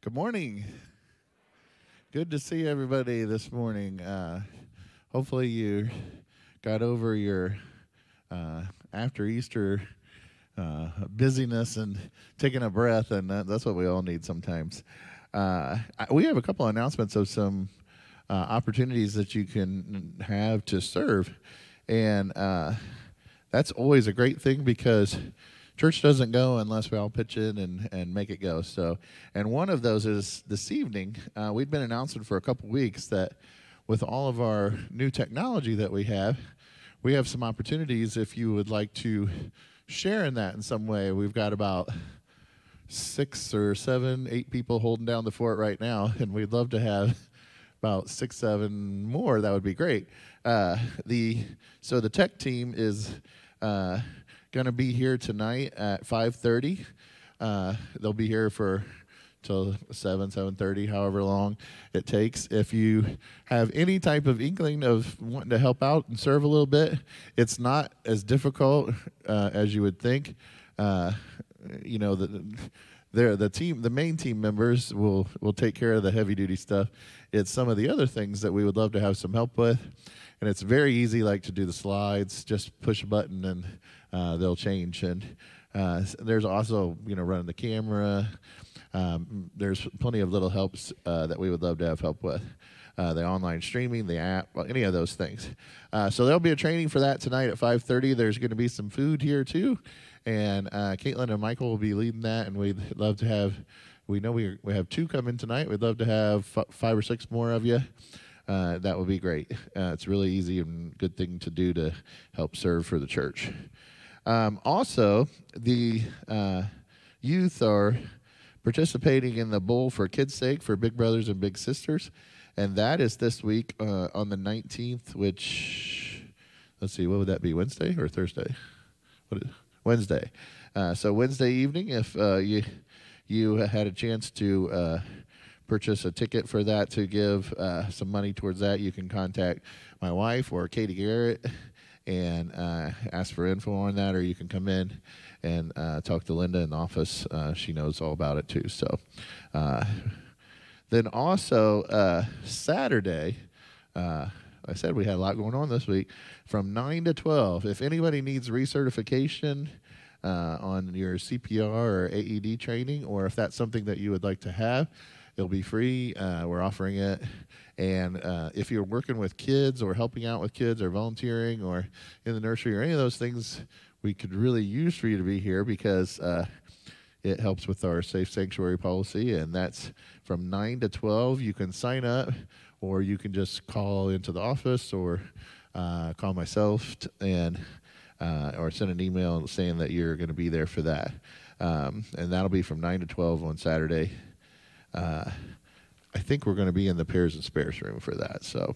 Good morning. Good to see everybody this morning. Hopefully you got over your after Easter busyness and taking a breath, and that's what we all need sometimes. We have a couple of announcements of some opportunities that you can have to serve, and that's always a great thing because church doesn't go unless we all pitch in and make it go. So, and one of those is this evening. We've been announcing for a couple weeks that with all of our new technology that we have some opportunities if you would like to share in that in some way. We've got about 6 or 7, 8 people holding down the fort right now, and we'd love to have about 6, 7 more. That would be great. So the tech team is going to be here tonight at 5:30. They'll be here for till 7:30, however long it takes. If you have any type of inkling of wanting to help out and serve a little bit, it's not as difficult as you would think. The main team members will take care of the heavy duty stuff. It's some of the other things that we would love to have some help with, and it's very easy, like to do the slides. Just push a button and they'll change. And there's also running the camera. There's plenty of little helps that we would love to have help with. The online streaming, the app, any of those things. So there'll be a training for that tonight at 5:30. There's going to be some food here too, and Caitlin and Michael will be leading that. And we'd love to have. We know we have 2 coming tonight. We'd love to have 5 or 6 more of you. That would be great. It's really easy and good thing to do to help serve for the church. Also, the youth are participating in the Bowl for Kids' Sake for Big Brothers and Big Sisters, and that is this week on the 19th, which, let's see, what would that be, Wednesday or Thursday? Wednesday. So Wednesday evening, if you had a chance to purchase a ticket for that to give some money towards that, you can contact my wife or Katie Garrett and ask for info on that, or you can come in and talk to Linda in the office. She knows all about it too. So then also Saturday, I said we had a lot going on this week, from 9 to 12. If anybody needs recertification on your CPR or AED training, or if that's something that you would like to have, it'll be free. We're offering it. And if you're working with kids or helping out with kids or volunteering or in the nursery or any of those things, we could really use for you to be here because it helps with our safe sanctuary policy. And that's from 9 to 12. You can sign up, or you can just call into the office or call myself or send an email saying that you're going to be there for that. And that'll be from 9 to 12 on Saturday. I think we're going to be in the pairs and spares room for that. So,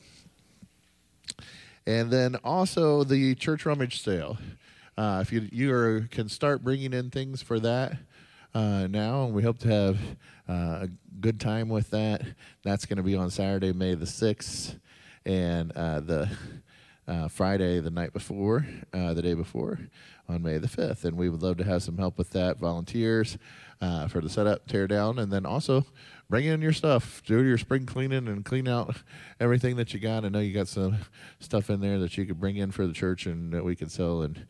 and then also the church rummage sale. If you can start bringing in things for that now, and we hope to have a good time with that. That's going to be on Saturday, May the 6th, and the Friday, the night before, the day before, on May the 5th. And we would love to have some help with that, volunteers for the setup, tear down, and then also bring in your stuff. Do your spring cleaning and clean out everything that you got. I know you got some stuff in there that you could bring in for the church and that we could sell, and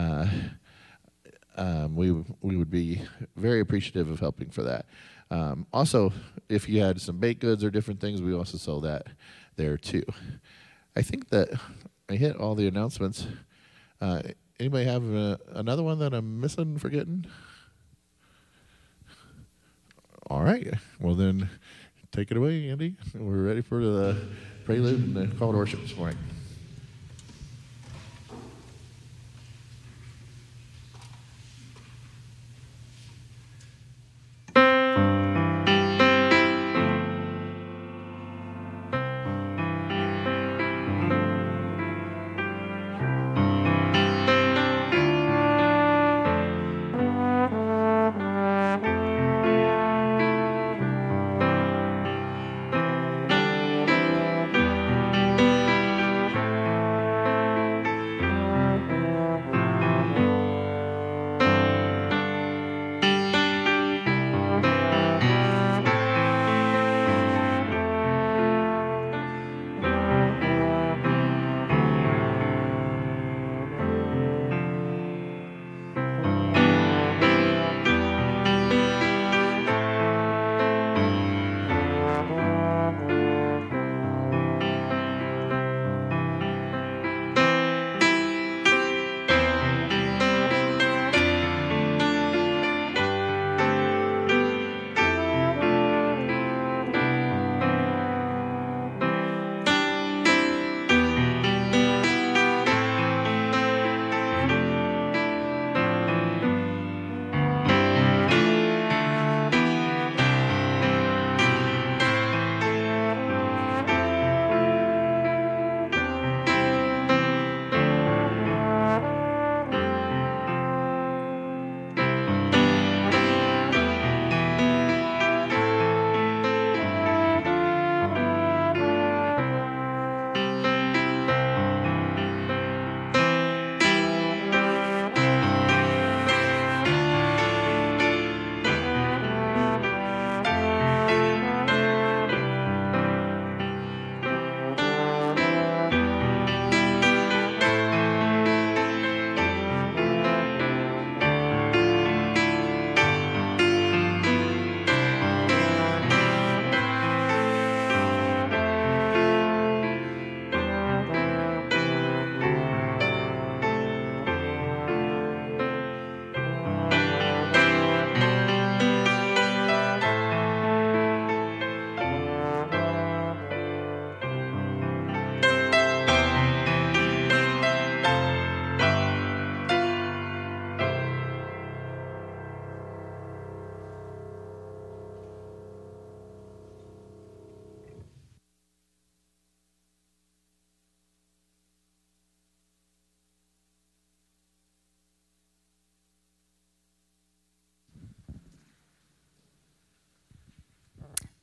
we would be very appreciative of helping for that. Also, if you had some baked goods or different things, we also sell that there too. I think that I hit all the announcements. Anybody have another one that I'm missing, forgetting? All right. Well, then take it away, Andy. We're ready for the prelude and the call to worship this morning.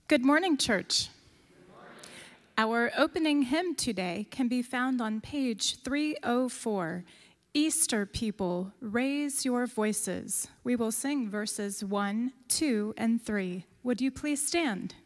Good morning, church. Our opening hymn today can be found on page 304. Easter people, raise your voices. We will sing verses 1, 2, and 3. Would you please stand?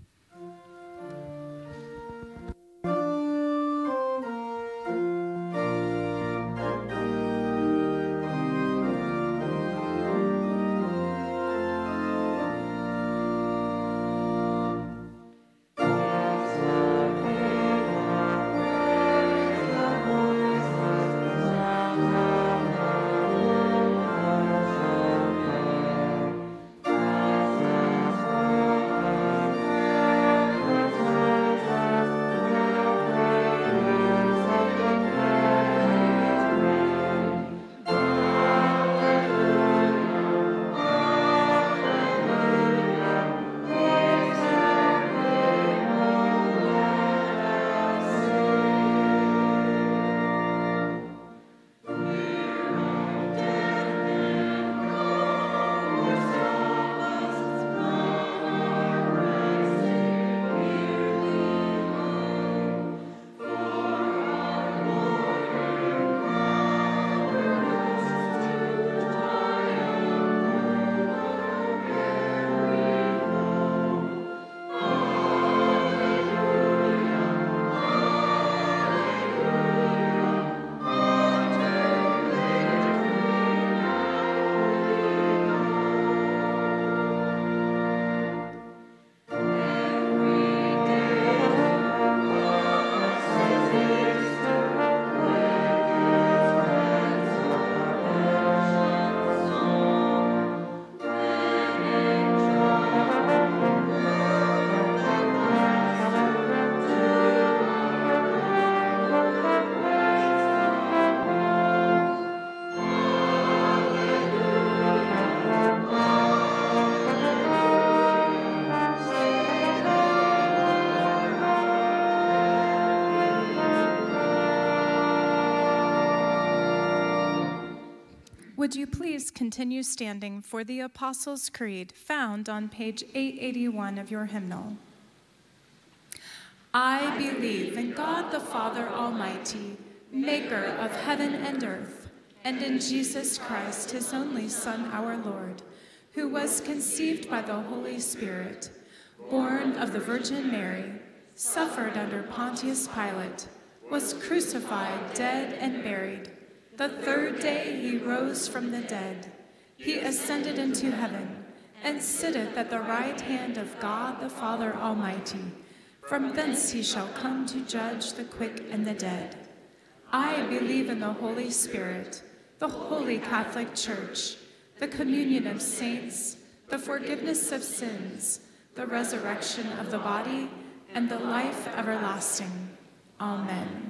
Would you please continue standing for the Apostles' Creed found on page 881 of your hymnal? I believe in God the Father Almighty, maker of heaven and earth, and in Jesus Christ, his only Son, our Lord, who was conceived by the Holy Spirit, born of the Virgin Mary, suffered under Pontius Pilate, was crucified, dead, and buried. The third day he rose from the dead. He ascended into heaven and sitteth at the right hand of God the Father Almighty. From thence he shall come to judge the quick and the dead. I believe in the Holy Spirit, the Holy Catholic Church, the communion of saints, the forgiveness of sins, the resurrection of the body, and the life everlasting. Amen.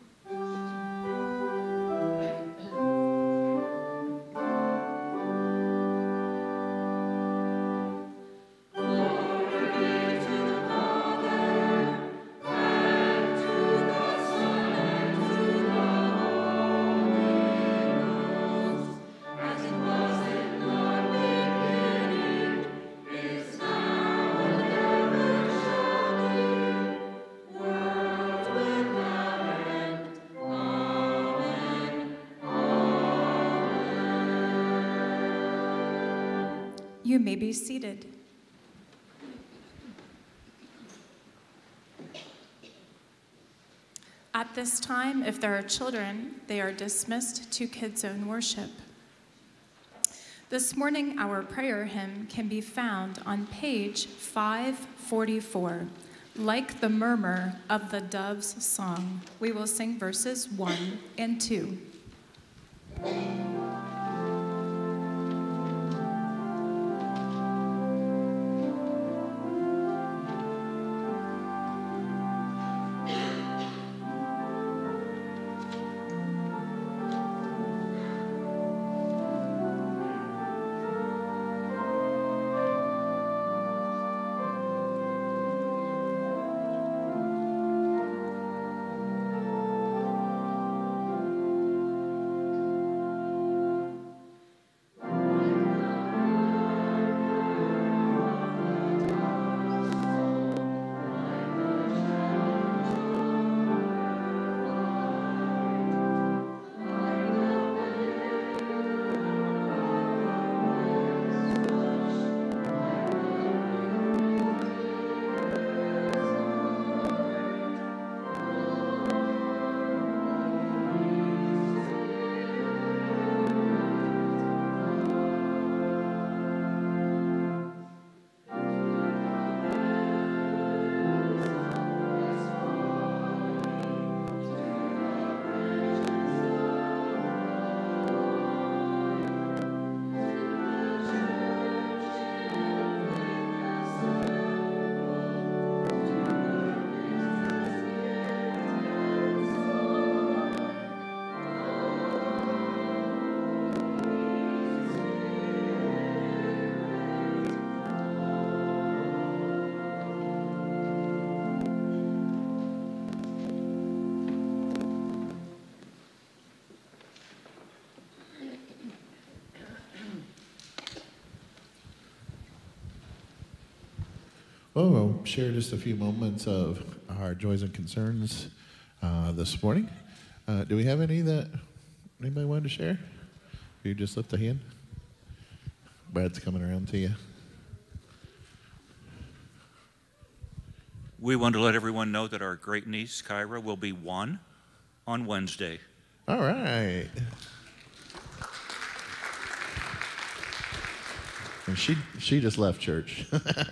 You may be seated. At this time, if there are children, they are dismissed to Kids Zone worship. This morning, our prayer hymn can be found on page 544, Like the Murmur of the Dove's Song. We will sing verses 1 and 2. Well, we'll share just a few moments of our joys and concerns this morning. Do we have any that anybody wanted to share? You just lift a hand. Brad's coming around to you. We want to let everyone know that our great niece, Kyra, will be 1 on Wednesday. All right. And she just left church.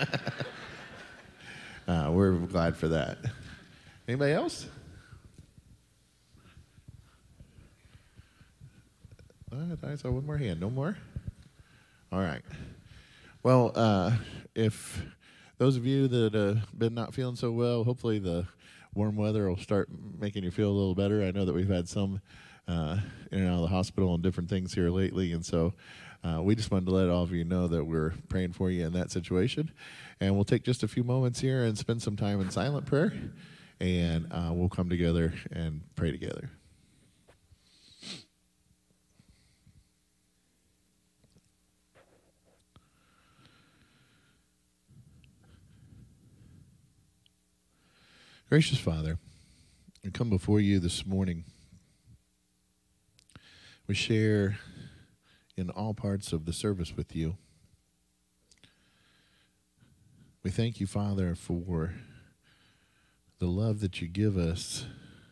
We're glad for that. Anybody else? I saw one more hand. No more? All right. Well, if those of you that have been not feeling so well, hopefully the warm weather will start making you feel a little better. I know that we've had some in and out of the hospital and different things here lately, and so we just wanted to let all of you know that we're praying for you in that situation. And we'll take just a few moments here and spend some time in silent prayer, and we'll come together and pray together. Gracious Father, we come before you this morning. We share in all parts of the service with you. We thank you, Father, for the love that you give us,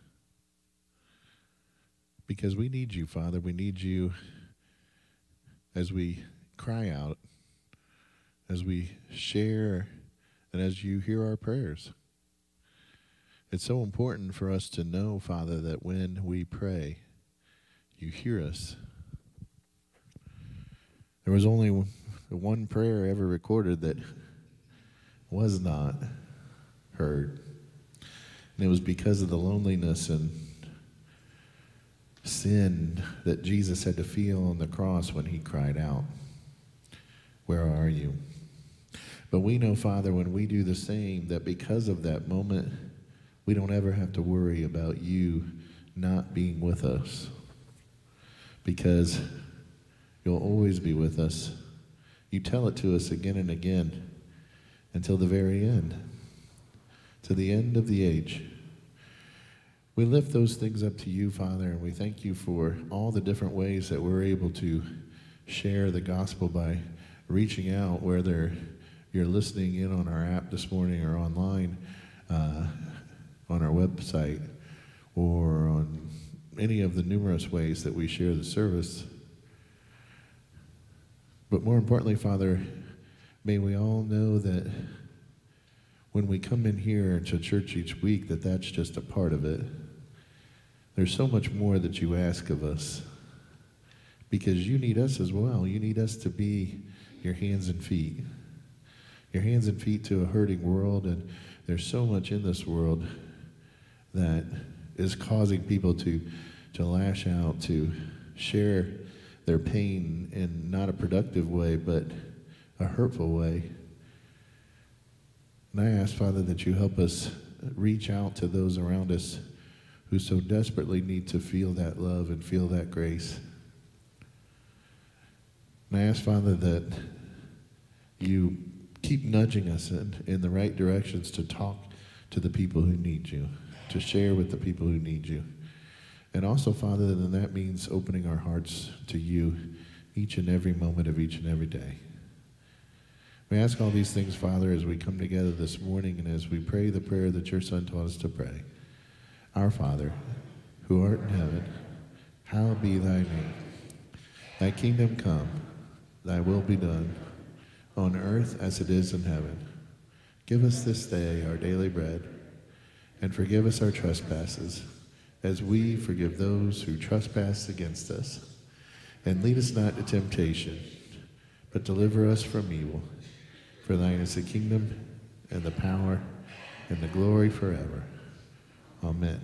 because we need you, Father. We need you as we cry out, as we share, and as you hear our prayers. It's so important for us to know, Father, that when we pray, you hear us. There was only one prayer ever recorded that was not heard. And it was because of the loneliness and sin that Jesus had to feel on the cross when he cried out, "Where are you?" But we know, Father, when we do the same, that because of that moment, we don't ever have to worry about you not being with us, because you'll always be with us. You tell it to us again and again until the very end, to the end of the age. We lift those things up to you, Father, and we thank you for all the different ways that we're able to share the gospel by reaching out, whether you're listening in on our app this morning or online, on our website, or on any of the numerous ways that we share the service. But more importantly, Father, may we all know that when we come in here to church each week, that that's just a part of it. There's so much more that you ask of us, because you need us as well. You need us to be your hands and feet. Your hands and feet to a hurting world, and there's so much in this world that is causing people to lash out, to share their pain in not a productive way, but a hurtful way. And I ask, Father, that you help us reach out to those around us who so desperately need to feel that love and feel that grace. And I ask, Father, that you keep nudging us in the right directions to talk to the people who need you, to share with the people who need you. And also, Father, then that means opening our hearts to you each and every moment of each and every day. We ask all these things, Father, as we come together this morning and as we pray the prayer that your Son taught us to pray. Our Father, who art in heaven, hallowed be thy name. Thy kingdom come, thy will be done, on earth as it is in heaven. Give us this day our daily bread, and forgive us our trespasses, as we forgive those who trespass against us. And lead us not to temptation, but deliver us from evil. For thine is the kingdom, and the power, and the glory forever. Amen.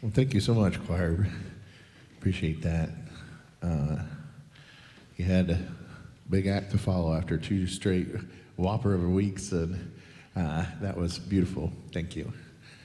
Well, thank you so much, choir. Appreciate that. You had a big act to follow after 2 straight whopper of weeks, and that was beautiful. Thank you.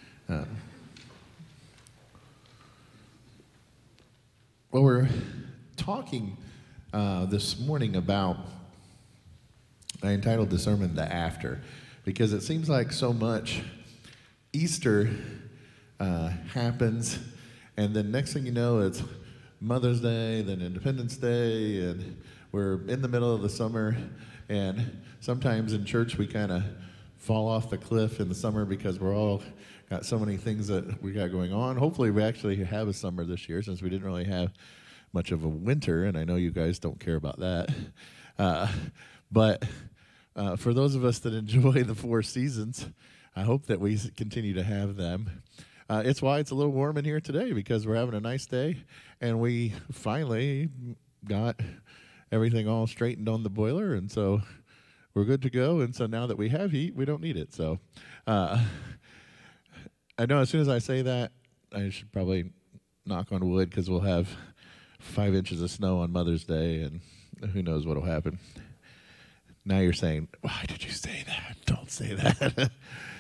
Well, we're talking this morning about, I entitled the sermon "The After," because it seems like so much Easter happens, and then next thing you know, it's Mother's Day, then Independence Day, and we're in the middle of the summer, and sometimes in church we kind of fall off the cliff in the summer because we're all got so many things that we got going on. Hopefully we actually have a summer this year, since we didn't really have much of a winter, and I know you guys don't care about that. But for those of us that enjoy the 4 seasons, I hope that we continue to have them. It's why it's a little warm in here today, because we're having a nice day, and we finally got everything all straightened on the boiler, and so we're good to go. And so now that we have heat, we don't need it. So I know as soon as I say that, I should probably knock on wood, because we'll have 5 inches of snow on Mother's Day, and who knows what will happen. Now you're saying, why did you say that? Don't say that.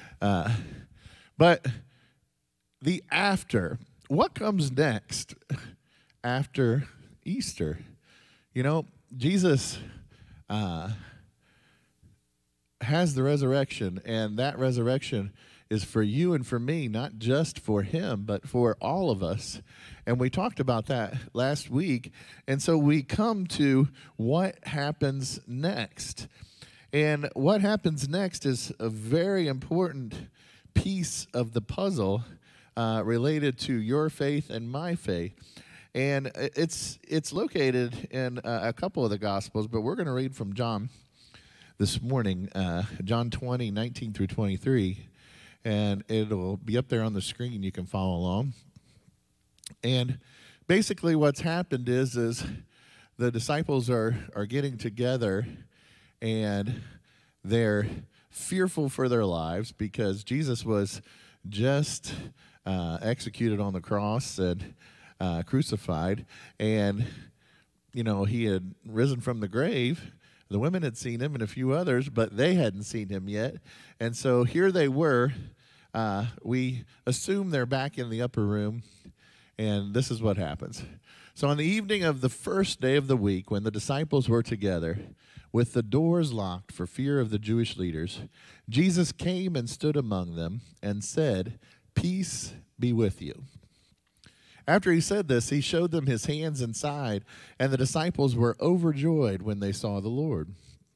But the after, what comes next after Easter? You know, Jesus has the resurrection, and that resurrection is for you and for me, not just for him, but for all of us. And we talked about that last week. And so we come to what happens next. And what happens next is a very important piece of the puzzle related to your faith and my faith. And it's located in a couple of the Gospels, but we're going to read from John this morning, John 20, 19 through 23. And it'll be up there on the screen. You can follow along. And basically what's happened is the disciples are getting together, and they're fearful for their lives because Jesus was just executed on the cross and crucified. And, you know, he had risen from the grave. The women had seen him and a few others, but they hadn't seen him yet. And so here they were. We assume they're back in the upper room, and this is what happens. So on the evening of the first day of the week, when the disciples were together, with the doors locked for fear of the Jewish leaders, Jesus came and stood among them and said, "Peace be with you." After he said this, he showed them his hands and side, and the disciples were overjoyed when they saw the Lord.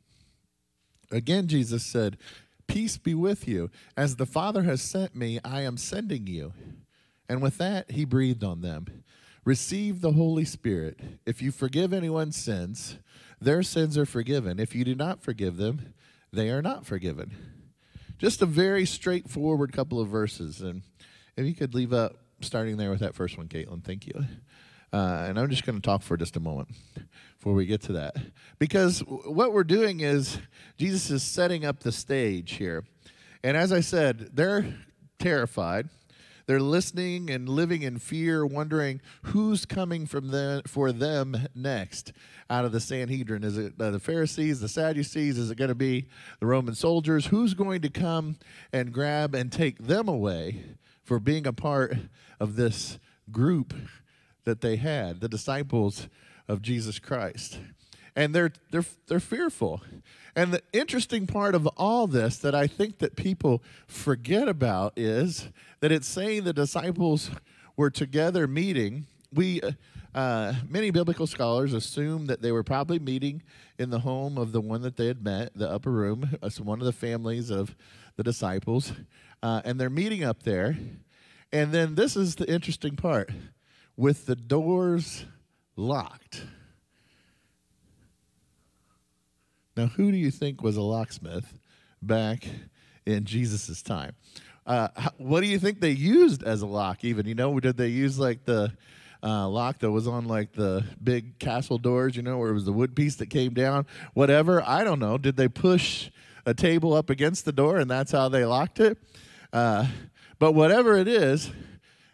Again, Jesus said, "Peace be with you. As the Father has sent me, I am sending you." And with that, he breathed on them. "Receive the Holy Spirit. If you forgive anyone's sins, their sins are forgiven. If you do not forgive them, they are not forgiven." Just a very straightforward couple of verses. And if you could leave up starting there with that first one, Caitlin, thank you. And I'm just going to talk for just a moment before we get to that. Because what we're doing is Jesus is setting up the stage here. And as I said, they're terrified. They're listening and living in fear, wondering who's coming for them next out of the Sanhedrin. Is it the Pharisees, the Sadducees? Is it going to be the Roman soldiers? Who's going to come and grab and take them away for being a part of this group that they had, the disciples of Jesus Christ? And they're fearful. And the interesting part of all this that I think that people forget about is that it's saying the disciples were together meeting. Many biblical scholars assume that they were probably meeting in the home of the one that they had met, the upper room, one of the families of the disciples. And they're meeting up there. And then this is the interesting part, with the doors locked. Now, who do you think was a locksmith back in Jesus' time? What do you think they used as a lock even? You know, did they use like the lock that was on like the big castle doors, you know, where it was the wood piece that came down? Whatever, I don't know. Did they push a table up against the door and that's how they locked it? But whatever it is,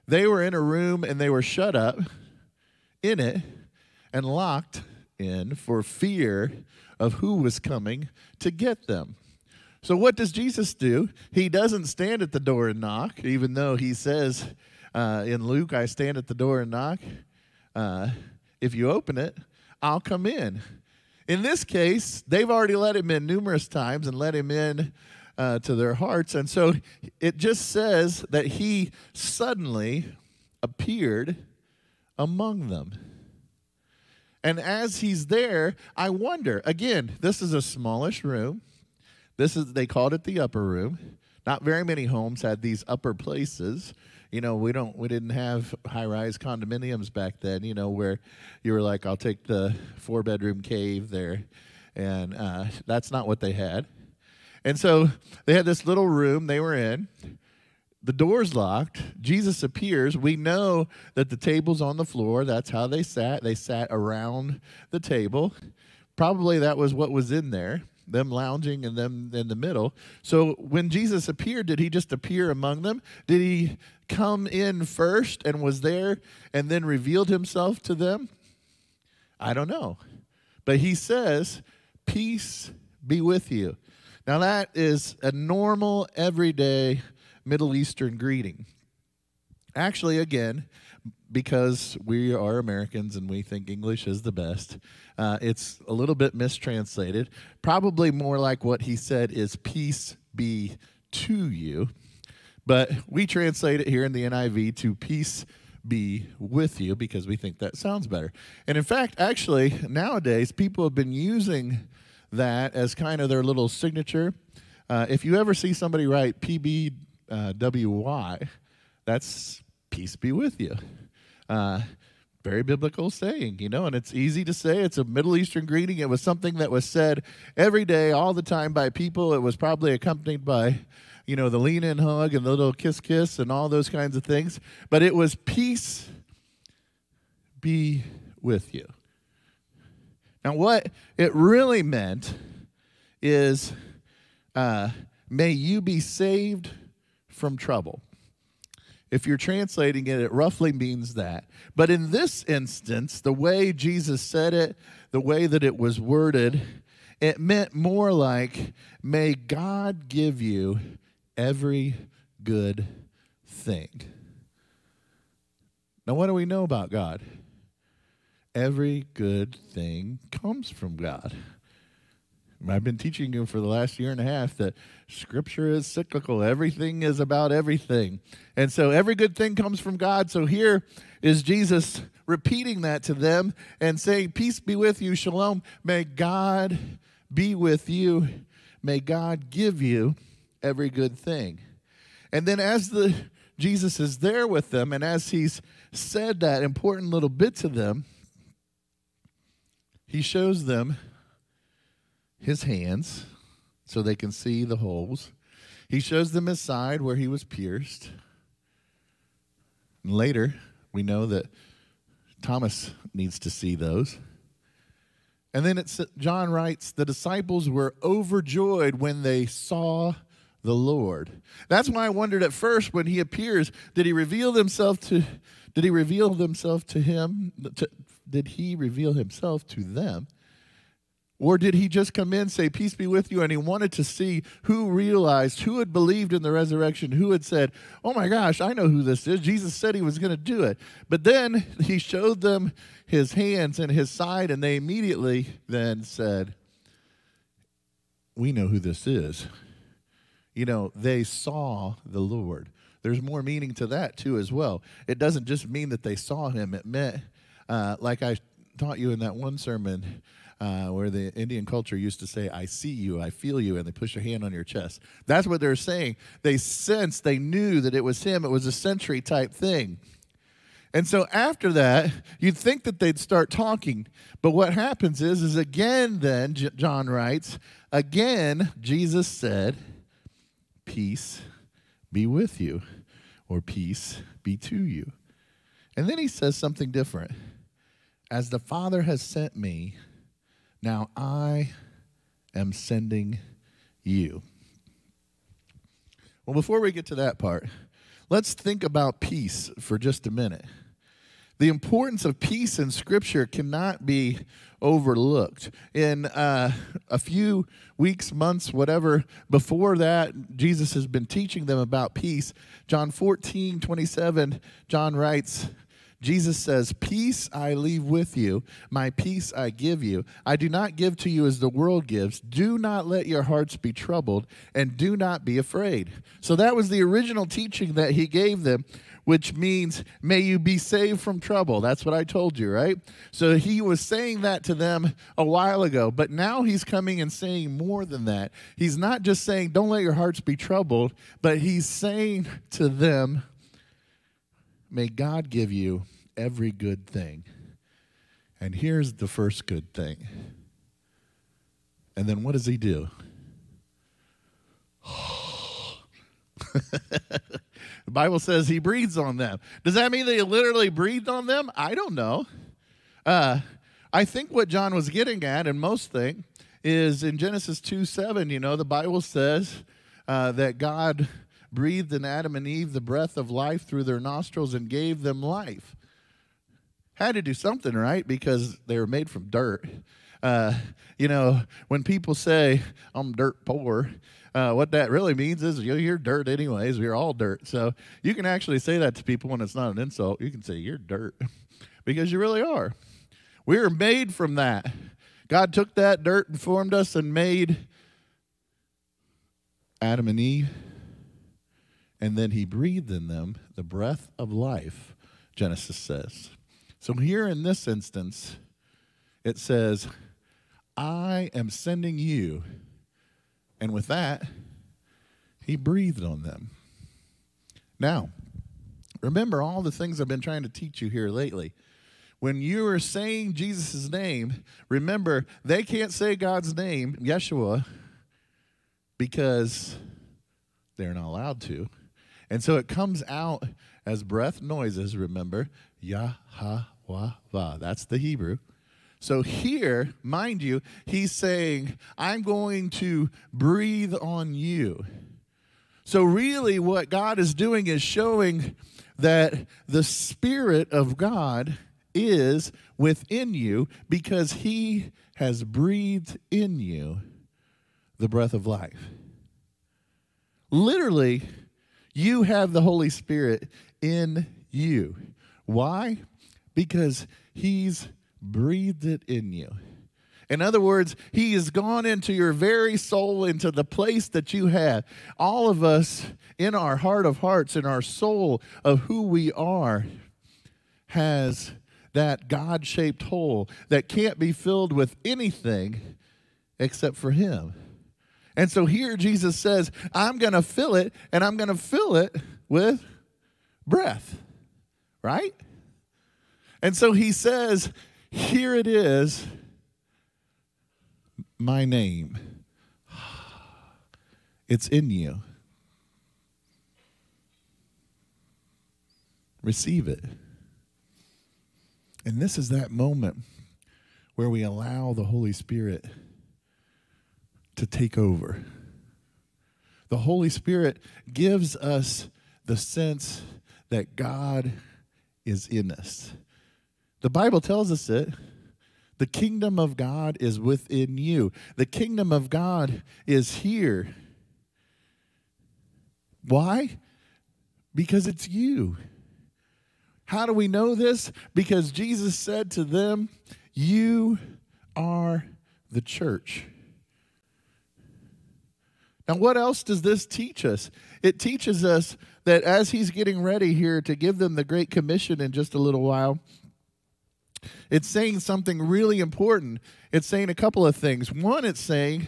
They were in a room and they were shut up in it and locked in for fear of who was coming to get them. So what does Jesus do? He doesn't stand at the door and knock, even though he says in Luke, I stand at the door and knock. If you open it, I'll come in. In this case, they've already let him in numerous times and let him in to their hearts. And so it just says that he suddenly appeared among them. And as he's there, I wonder, again, this is a smallish room. They called it the upper room. Not very many homes had these upper places. You know, we didn't have high-rise condominiums back then, you know, where you were like, I'll take the 4-bedroom cave there. And that's not what they had. And so they had this little room they were in. The door's locked. Jesus appears. We know that the table's on the floor. That's how they sat. They sat around the table. Probably that was what was in there, them lounging and them in the middle. So when Jesus appeared, did he just appear among them? Did he come in first and was there and then revealed himself to them? I don't know. But he says, peace be with you. Now that is a normal, everyday Middle Eastern greeting. Actually, again, because we are Americans and we think English is the best, it's a little bit mistranslated. Probably more like what he said is peace be to you. But we translate it here in the NIV to peace be with you because we think that sounds better. And in fact, actually, nowadays, people have been using that as kind of their little signature. If you ever see somebody write PBWY, that's peace be with you. Very biblical saying, you know, and it's easy to say. It's a Middle Eastern greeting. It was something that was said every day, all the time by people. It was probably accompanied by, you know, the lean-in hug and the little kiss and all those kinds of things. But it was peace be with you. Now, what it really meant is may you be saved from trouble. If you're translating it, it roughly means that. But in this instance, the way Jesus said it, the way that it was worded, it meant more like, may God give you every good thing. Now, what do we know about God? Every good thing comes from God. I've been teaching you for the last year and a half that Scripture is cyclical. Everything is about everything. And so every good thing comes from God. So here is Jesus repeating that to them and saying, peace be with you, shalom. May God be with you. May God give you every good thing. And then as Jesus is there with them and as he's said that important little bit to them, he shows them his hands so they can see the holes. He shows them his side where he was pierced. And later, we know that Thomas needs to see those. And then John writes, the disciples were overjoyed when they saw the Lord. That's why I wondered at first when he appears, did he reveal himself to them? Did he reveal himself to them? Or did he just come in, say, peace be with you, and he wanted to see who realized, who had believed in the resurrection, who had said, oh my gosh, I know who this is. Jesus said he was going to do it. But then he showed them his hands and his side, and they immediately then said, we know who this is. You know, they saw the Lord. There's more meaning to that, too, as well. It doesn't just mean that they saw him. It meant, like I taught you in that one sermon, where the Indian culture used to say, I see you, I feel you, and they push a hand on your chest. That's what they're saying. They sensed, they knew that it was him. It was a sensory type thing. And so after that, you'd think that they'd start talking. But what happens is again then, John writes, again, Jesus said, peace be with you, or peace be to you. And then he says something different. As the Father has sent me, now I am sending you. Well, before we get to that part, let's think about peace for just a minute. The importance of peace in Scripture cannot be overlooked. In a few weeks, months, whatever, before that, Jesus has been teaching them about peace. John 14:27, John writes, Jesus says, "Peace I leave with you, my peace I give you. I do not give to you as the world gives. Do not let your hearts be troubled, and do not be afraid." So that was the original teaching that he gave them, which means, may you be saved from trouble. That's what I told you, right? So he was saying that to them a while ago, but now he's coming and saying more than that. He's not just saying, don't let your hearts be troubled, but he's saying to them, may God give you every good thing. And here's the first good thing. And then what does he do? The Bible says he breathes on them. Does that mean that he literally breathed on them? I don't know. I think what John was getting at, and most think, is in Genesis 2:7, the Bible says that God breathed in Adam and Eve the breath of life through their nostrils and gave them life. Had to do something, right? Because they were made from dirt. When people say, I'm dirt poor, what that really means is you're dirt anyways. We're all dirt. So you can actually say that to people when it's not an insult. You can say, you're dirt, because you really are. We were made from that. God took that dirt and formed us and made Adam and Eve. And then he breathed in them the breath of life, Genesis says. So here in this instance, it says, I am sending you. And with that, he breathed on them. Now, remember all the things I've been trying to teach you here lately. When you are saying Jesus' name, remember, they can't say God's name, Yeshua, because they're not allowed to. And so it comes out as breath noises, remember, Yah-ha-wah-va. That's the Hebrew. So here, mind you, he's saying, I'm going to breathe on you. So really what God is doing is showing that the Spirit of God is within you because he has breathed in you the breath of life. Literally, you have the Holy Spirit in you. Why? Because he's breathed it in you. In other words, he has gone into your very soul, into the place that you have. All of us, in our heart of hearts, in our soul of who we are, has that God-shaped hole that can't be filled with anything except for him. And so here Jesus says, I'm going to fill it, and I'm going to fill it with breath, right? And so he says, here it is, my name. It's in you. Receive it. And this is that moment where we allow the Holy Spirit to take over. The Holy Spirit gives us the sense that God is in us. The Bible tells us it. The kingdom of God is within you. The kingdom of God is here. Why? Because it's you. How do we know this? Because Jesus said to them, you are the church. Now, what else does this teach us? It teaches us that as he's getting ready here to give them the Great Commission in just a little while, it's saying something really important. It's saying a couple of things. One, it's saying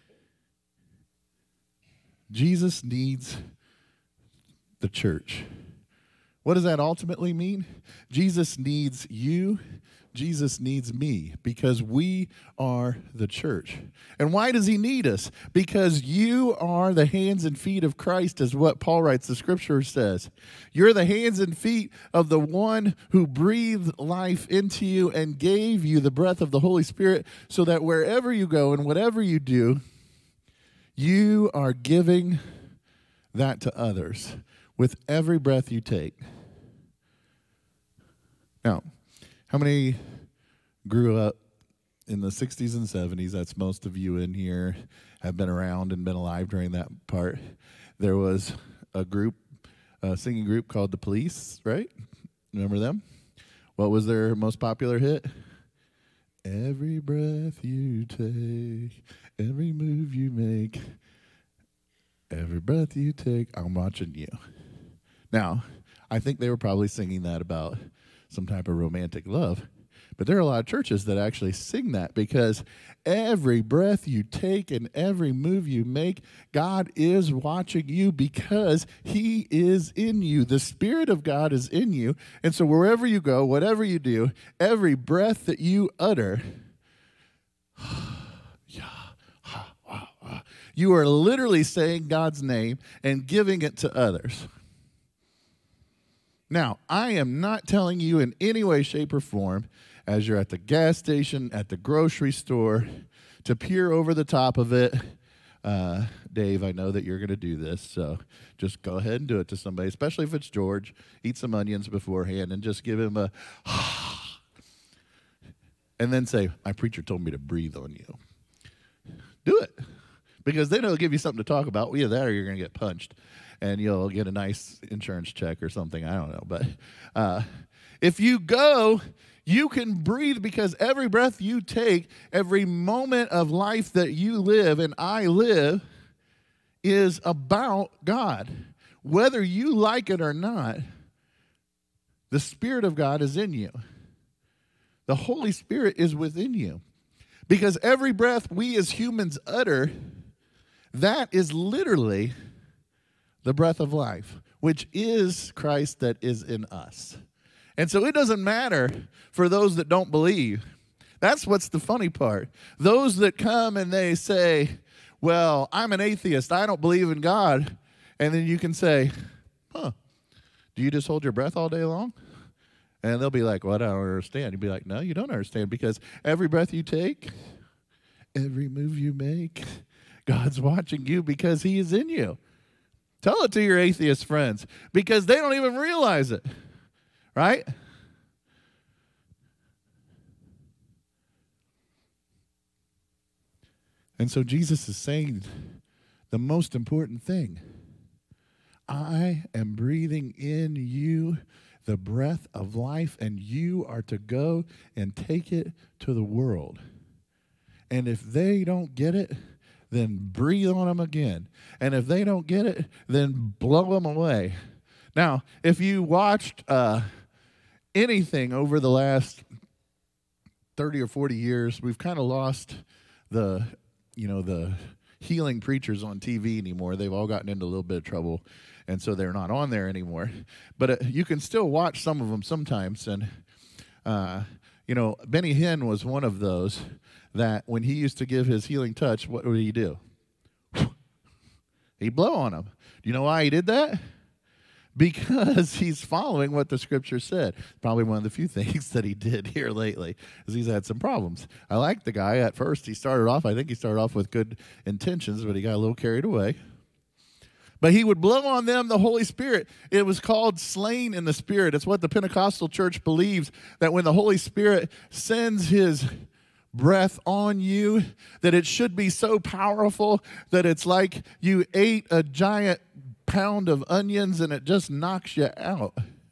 Jesus needs the church. What does that ultimately mean? Jesus needs you. Jesus needs me, because we are the church. And why does he need us? Because you are the hands and feet of Christ, is what Paul writes, the scripture says. You're the hands and feet of the one who breathed life into you and gave you the breath of the Holy Spirit, so that wherever you go and whatever you do, you are giving that to others. with every breath you take. Now, how many grew up in the 60s and 70s? That's most of you in here have been around and been alive during that part. There was a singing group called The Police, right? Remember them? What was their most popular hit? Every breath you take, every move you make, every breath you take, I'm watching you. Now, I think they were probably singing that about some type of romantic love. But there are a lot of churches that actually sing that because every breath you take and every move you make, God is watching you because he is in you. The Spirit of God is in you. And so wherever you go, whatever you do, every breath that you utter, you are literally saying God's name and giving it to others. Now, I am not telling you in any way, shape, or form, as you're at the gas station, at the grocery store, to peer over the top of it. Dave, I know that you're going to do this, so just go ahead and do it to somebody, especially if it's George. Eat some onions beforehand and just give him a and then say, my preacher told me to breathe on you. Do it. Because then it'll give you something to talk about. Either that or you're going to get punched. And you'll get a nice insurance check or something. I don't know. But if you go, you can breathe because every breath you take, every moment of life that you live and I live is about God. Whether you like it or not, the Spirit of God is in you. The Holy Spirit is within you. Because every breath we as humans utter, that is literally the breath of life, which is Christ that is in us. And so it doesn't matter for those that don't believe. That's what's the funny part. Those that come and they say, well, I'm an atheist, I don't believe in God. And then you can say, do you just hold your breath all day long? And they'll be like, well, I don't understand. You'll be like, no, you don't understand, because every breath you take, every move you make, God's watching you because he is in you. Tell it to your atheist friends because they don't even realize it, right? And so Jesus is saying the most important thing. I am breathing in you the breath of life, and you are to go and take it to the world. And if they don't get it, then breathe on them again. And if they don't get it, then blow them away. Now, if you watched anything over the last 30 or 40 years, we've kind of lost the healing preachers on TV anymore. They've all gotten into a little bit of trouble, and so they're not on there anymore. But you can still watch some of them sometimes. And, Benny Hinn was one of those that when he used to give his healing touch, what would he do? He'd blow on them. Do you know why he did that? Because he's following what the scripture said. Probably one of the few things that he did here lately is he's had some problems. I like the guy. At first, I think he started off with good intentions, but he got a little carried away. But he would blow on them the Holy Spirit. It was called slain in the Spirit. It's what the Pentecostal church believes, that when the Holy Spirit sends his breath on you, that it should be so powerful that it's like you ate a giant pound of onions and it just knocks you out.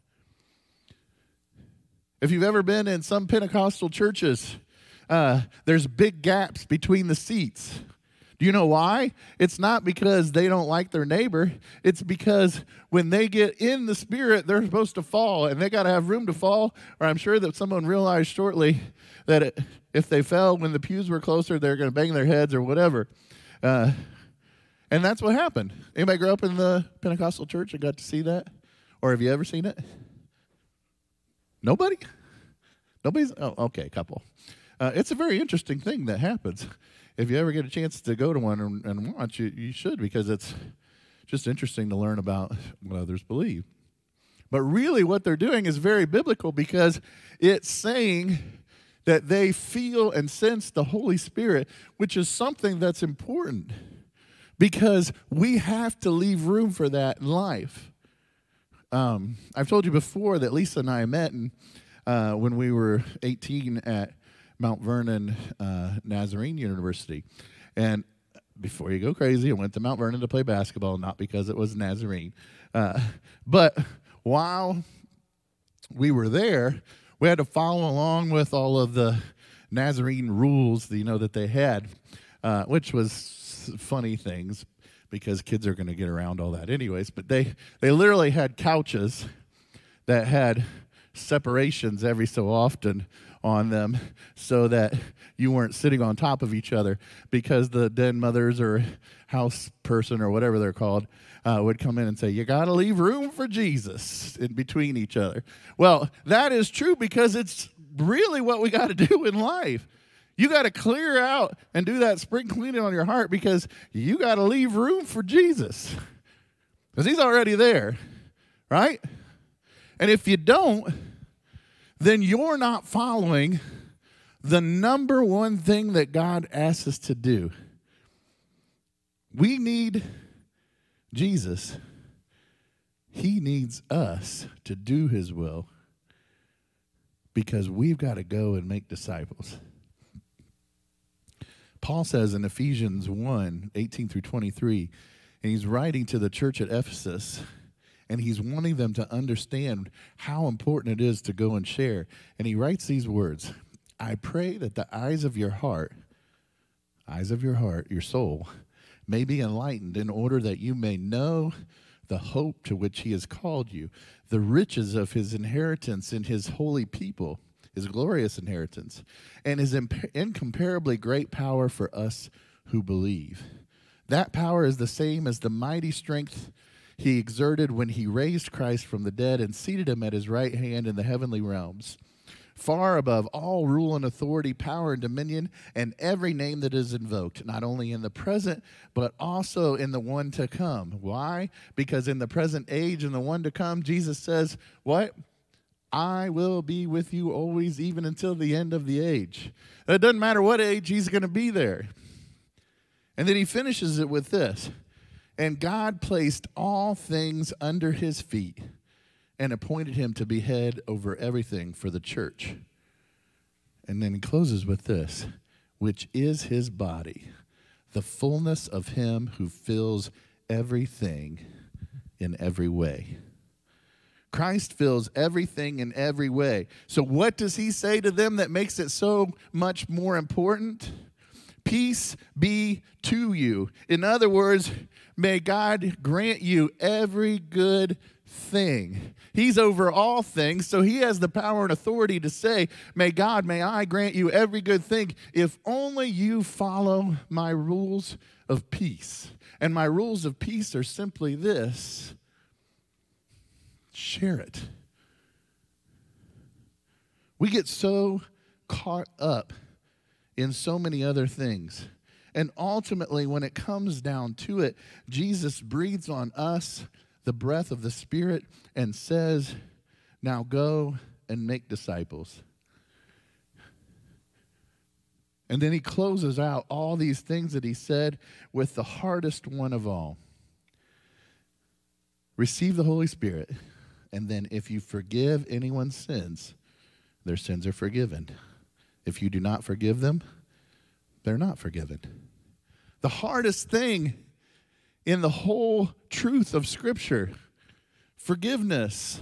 If you've ever been in some Pentecostal churches, there's big gaps between the seats. Do you know why? It's not because they don't like their neighbor. It's because when they get in the Spirit, they're supposed to fall, and they got to have room to fall, or I'm sure that someone realized shortly that if they fell when the pews were closer, they're going to bang their heads or whatever. And that's what happened. Anybody grow up in the Pentecostal church and got to see that? Or have you ever seen it? Nobody? Nobody's? Oh, okay, a couple. It's a very interesting thing that happens. If you ever get a chance to go to one and watch, you should, because it's just interesting to learn about what others believe. But really what they're doing is very biblical, because it's saying that they feel and sense the Holy Spirit, which is something that's important, because we have to leave room for that in life. I've told you before that Lisa and I met when we were 18 at Mount Vernon Nazarene University. And before you go crazy, I went to Mount Vernon to play basketball, not because it was Nazarene. But while we were there, we had to follow along with all of the Nazarene rules, that they had, which was funny things because kids are going to get around all that anyways. But they literally had couches that had separations every so often on them so that you weren't sitting on top of each other, because the den mothers or house person or whatever they're called would come in and say, you got to leave room for Jesus in between each other. Well, that is true, because it's really what we got to do in life. You got to clear out and do that spring cleaning on your heart, because you got to leave room for Jesus, because he's already there, right? And if you don't, then you're not following the number one thing that God asks us to do. We need Jesus. He needs us to do his will, because we've got to go and make disciples. Paul says in Ephesians 1, 18 through 23, and he's writing to the church at Ephesus, and he's wanting them to understand how important it is to go and share. And he writes these words, I pray that the eyes of your heart, your soul, may be enlightened, in order that you may know the hope to which he has called you, the riches of his inheritance in his holy people, his glorious inheritance, and his incomparably great power for us who believe. That power is the same as the mighty strength he exerted when he raised Christ from the dead and seated him at his right hand in the heavenly realms, far above all rule and authority, power and dominion, and every name that is invoked, not only in the present, but also in the one to come. Why? Because in the present age and the one to come, Jesus says, what? I will be with you always, even until the end of the age. It doesn't matter what age, he's going to be there. And then he finishes it with this. And God placed all things under his feet and appointed him to be head over everything for the church. And then he closes with this, which is his body, the fullness of him who fills everything in every way. Christ fills everything in every way. So what does he say to them that makes it so much more important? Peace be to you. In other words, may God grant you every good thing. He's over all things, so he has the power and authority to say, may I grant you every good thing if only you follow my rules of peace. And my rules of peace are simply this: share it. We get so caught up in so many other things. And ultimately, when it comes down to it, Jesus breathes on us the breath of the Spirit and says, now go and make disciples. And then he closes out all these things that he said with the hardest one of all. Receive the Holy Spirit, and then if you forgive anyone's sins, their sins are forgiven. If you do not forgive them, they're not forgiven. The hardest thing in the whole truth of Scripture, forgiveness.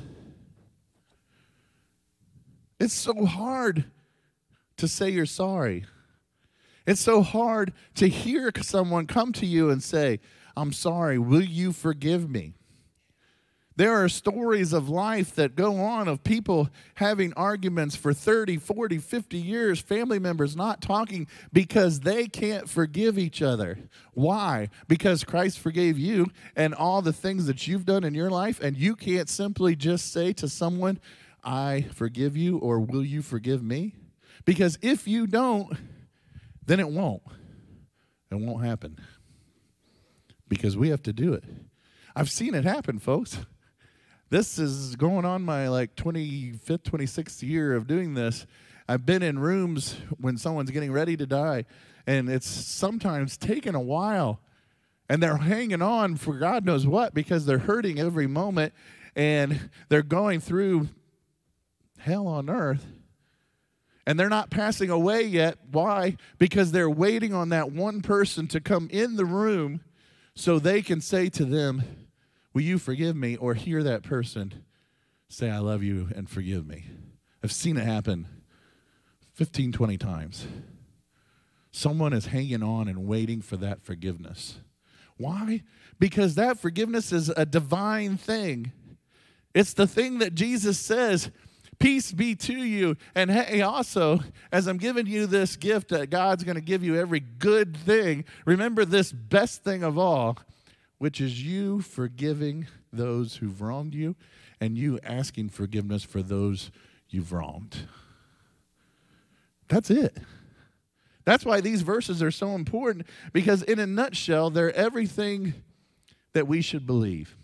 It's so hard to say you're sorry. It's so hard to hear someone come to you and say, I'm sorry, will you forgive me? There are stories of life that go on of people having arguments for 30, 40, 50 years, family members not talking because they can't forgive each other. Why? Because Christ forgave you and all the things that you've done in your life, and you can't simply just say to someone, I forgive you, or will you forgive me? Because if you don't, then it won't. It won't happen. Because we have to do it. I've seen it happen, folks. This is going on my 25th, 26th year of doing this. I've been in rooms when someone's getting ready to die, and it's sometimes taken a while, and they're hanging on for God knows what because they're hurting every moment, and they're going through hell on earth, and they're not passing away yet. Why? Because they're waiting on that one person to come in the room so they can say to them, will you forgive me? Or hear that person say, I love you and forgive me. I've seen it happen 15, 20 times. Someone is hanging on and waiting for that forgiveness. Why? Because that forgiveness is a divine thing. It's the thing that Jesus says, peace be to you. And hey, also, as I'm giving you this gift that God's going to give you every good thing, remember this best thing of all, which is you forgiving those who've wronged you and you asking forgiveness for those you've wronged. That's it. That's why these verses are so important, because in a nutshell, they're everything that we should believe.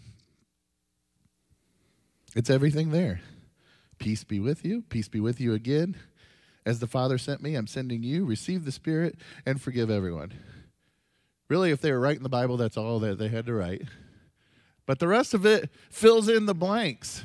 It's everything there. Peace be with you. Peace be with you again. As the Father sent me, I'm sending you. Receive the Spirit and forgive everyone. Really, if they were writing the Bible, that's all that they had to write. But the rest of it fills in the blanks.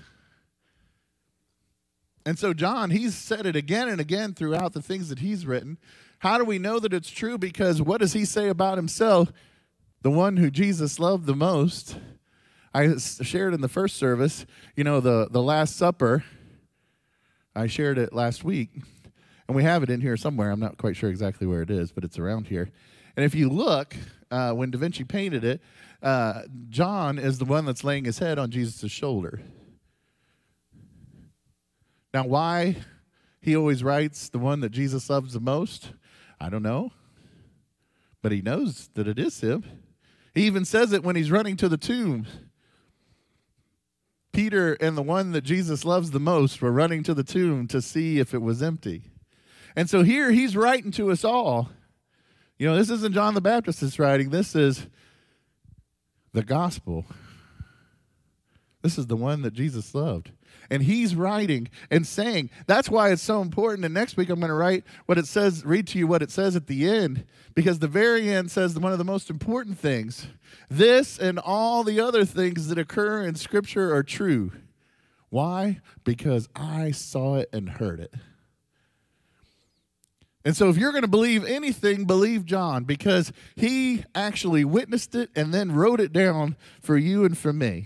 And so John, he's said it again and again throughout the things that he's written. How do we know that it's true? Because what does he say about himself? The one who Jesus loved the most. I shared in the first service, the Last Supper. I shared it last week, and we have it in here somewhere. I'm not quite sure exactly where it is, but it's around here. And if you look, when Da Vinci painted it, John is the one that's laying his head on Jesus' shoulder. Now, why he always writes the one that Jesus loves the most, I don't know. But he knows that it is him. He even says it when he's running to the tomb. Peter and the one that Jesus loves the most were running to the tomb to see if it was empty. And so here he's writing to us all. This isn't John the Baptist that's writing. This is the gospel. This is the one that Jesus loved. And he's writing and saying, that's why it's so important. And next week I'm going to read to you what it says at the end, because the very end says one of the most important things. This and all the other things that occur in Scripture are true. Why? Because I saw it and heard it. And so if you're going to believe anything, believe John, because he actually witnessed it and then wrote it down for you and for me.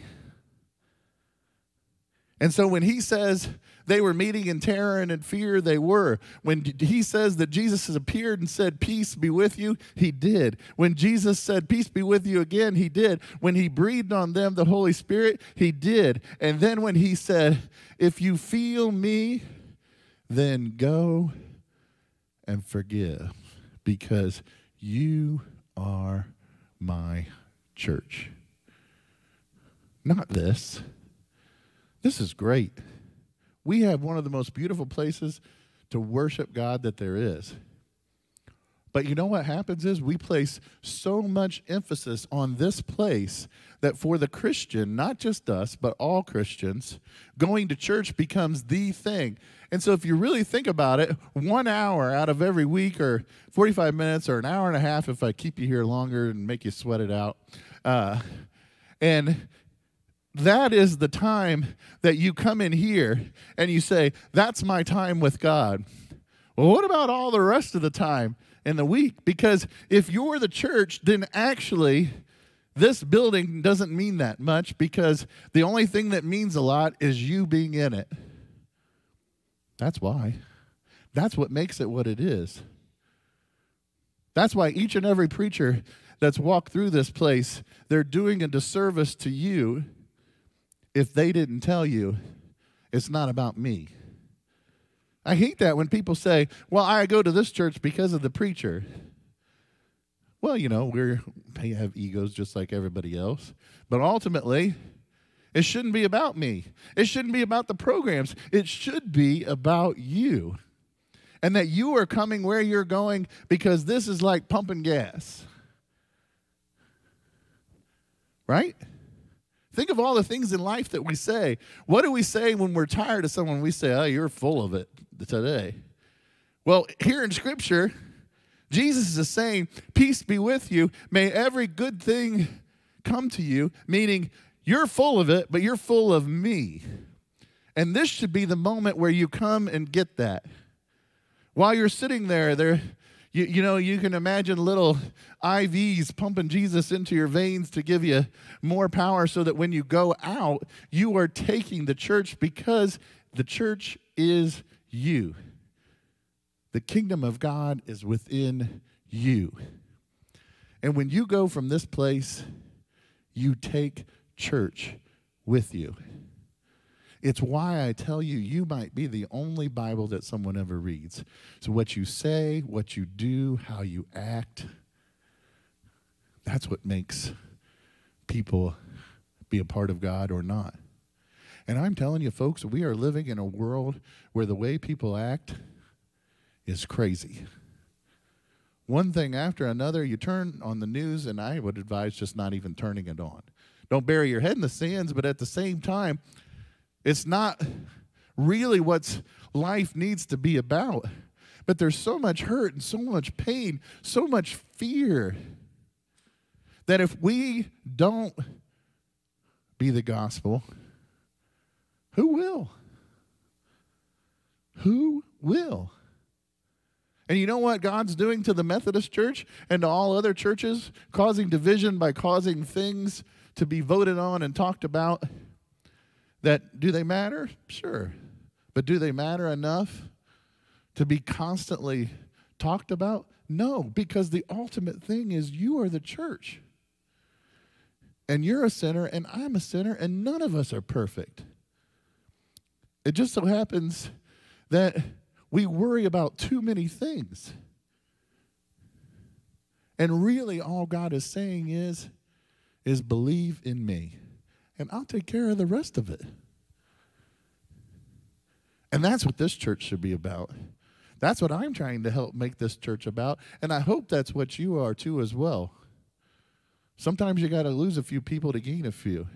And so when he says they were meeting in terror and in fear, they were. When he says that Jesus has appeared and said, peace be with you, he did. When Jesus said, peace be with you again, he did. When he breathed on them the Holy Spirit, he did. And then when he said, if you feel me, then go and forgive, because you are my church. Not this. This is great. We have one of the most beautiful places to worship God that there is. But you know what happens is we place so much emphasis on this place that for the Christian, not just us, but all Christians, going to church becomes the thing. And so if you really think about it, 1 hour out of every week, or 45 minutes, or an hour and a half if I keep you here longer and make you sweat it out, and that is the time that you come in here and you say, that's my time with God. Well, what about all the rest of the time in the week? Because if you're the church, then actually this building doesn't mean that much, because the only thing that means a lot is you being in it. That's why. That's what makes it what it is. That's why each and every preacher that's walked through this place, they're doing a disservice to you if they didn't tell you it's not about me. I hate that when people say, well, I go to this church because of the preacher. Well, we have egos just like everybody else. But ultimately, it shouldn't be about me. It shouldn't be about the programs. It should be about you. And that you are coming where you're going, because this is like pumping gas. Right? Think of all the things in life that we say. What do we say when we're tired of someone? We say, oh, you're full of it today. Well, here in Scripture, Jesus is saying, peace be with you. May every good thing come to you, meaning You're full of it, but you're full of me. And this should be the moment where you come and get that. While you're sitting there, you can imagine little IVs pumping Jesus into your veins to give you more power so that when you go out, you are taking the church, because the church is you. The kingdom of God is within you. And when you go from this place, you take church with you. It's why I tell you, you might be the only Bible that someone ever reads. So what you say, what you do, how you act, that's what makes people be a part of God or not. And I'm telling you, folks, we are living in a world where the way people act is crazy. One thing after another, you turn on the news, and I would advise just not even turning it on. Don't bury your head in the sands, but at the same time, it's not really what life needs to be about. But there's so much hurt and so much pain, so much fear, that if we don't be the gospel, who will? Who will? And you know what God's doing to the Methodist Church and to all other churches? Causing division by causing things to be voted on and talked about. That, do they matter? Sure. But do they matter enough to be constantly talked about? No, because the ultimate thing is you are the church. And you're a sinner, and I'm a sinner, and none of us are perfect. It just so happens that we worry about too many things. And really all God is saying is believe in me, and I'll take care of the rest of it. And that's what this church should be about. That's what I'm trying to help make this church about, and I hope that's what you are too as well. Sometimes you got to lose a few people to gain a few.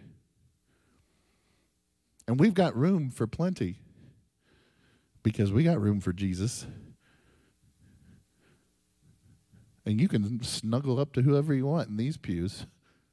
And we've got room for plenty because we got room for Jesus. And you can snuggle up to whoever you want in these pews.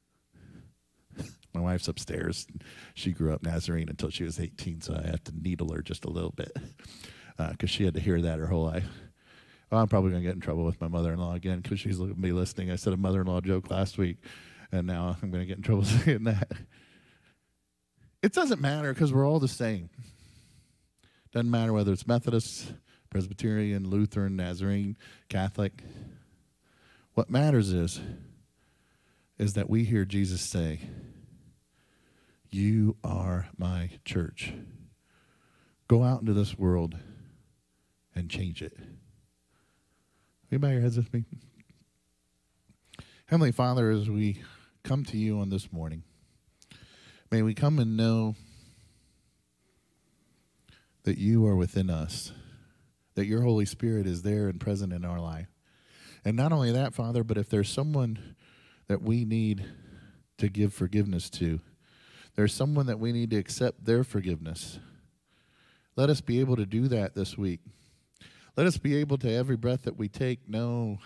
My wife's upstairs. She grew up Nazarene until she was 18, so I have to needle her just a little bit because she had to hear that her whole life. Well, I'm probably going to get in trouble with my mother-in-law again because she's going to be listening. I said a mother-in-law joke last week, and now I'm going to get in trouble saying that. It doesn't matter because we're all the same. Doesn't matter whether it's Methodist, Presbyterian, Lutheran, Nazarene, Catholic. What matters is that we hear Jesus say, "You are my church." Go out into this world and change it. Will you bow your heads with me? Heavenly Father, as we come to you on this morning, may we come and know that you are within us, that your Holy Spirit is there and present in our life. And not only that, Father, but if there's someone that we need to give forgiveness to, there's someone that we need to accept their forgiveness, let us be able to do that this week. Let us be able to, every breath that we take, know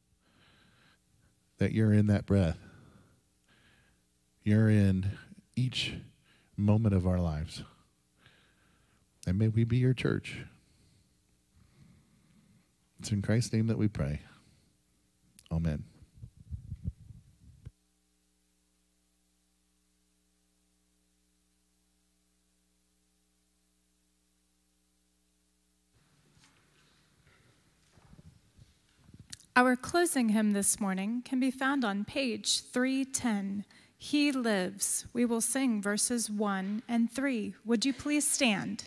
that you're in that breath. You're in each moment of our lives. And may we be your church. It's in Christ's name that we pray. Amen. Our closing hymn this morning can be found on page 310. He Lives. We will sing verses 1 and 3. Would you please stand?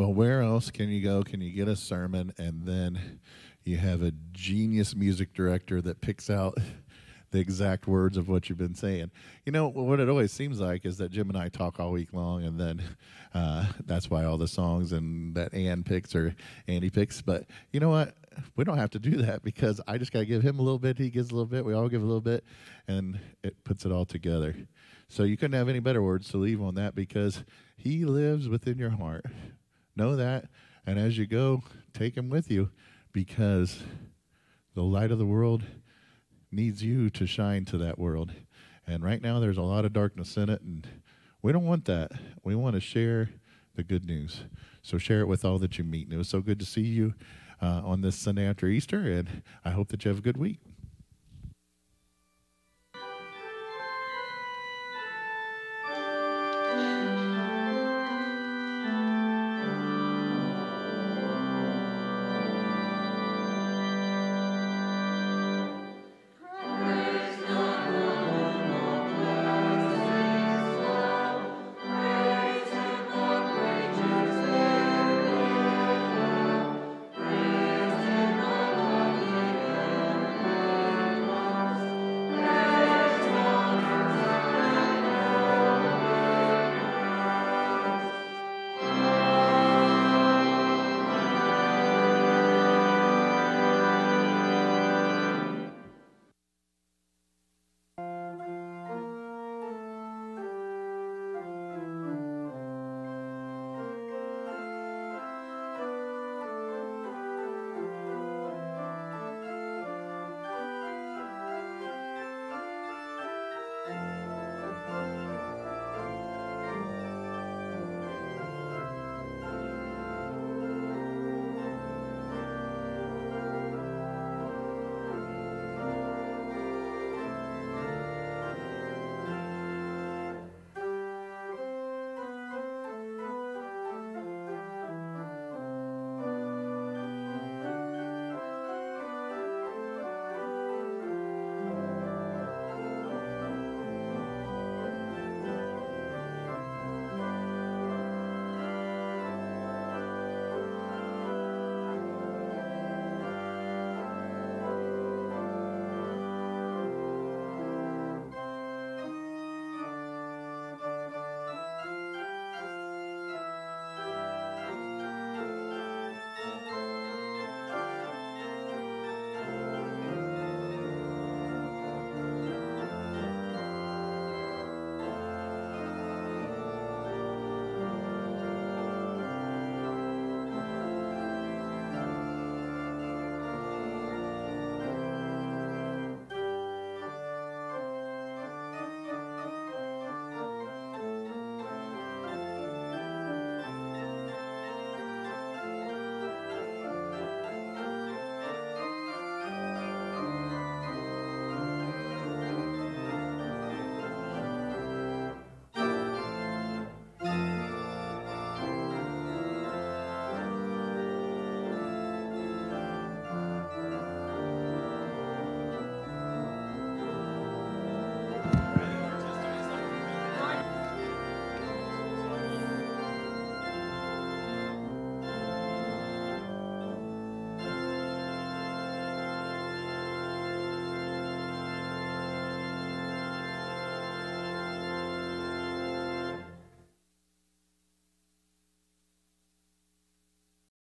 Well, where else can you go? Can you get a sermon and then you have a genius music director that picks out the exact words of what you've been saying? You know, what it always seems like is that Jim and I talk all week long, and then that's why all the songs and that Andy picks. But you know what? We don't have to do that because I just got to give him a little bit, he gives a little bit, we all give a little bit, and it puts it all together. So you couldn't have any better words to leave on that because he lives within your heart. Know that, and as you go, take him with you because the light of the world needs you to shine to that world. And right now there's a lot of darkness in it, and we don't want that. We want to share the good news. So share it with all that you meet. And it was so good to see you on this Sunday after Easter, and I hope that you have a good week.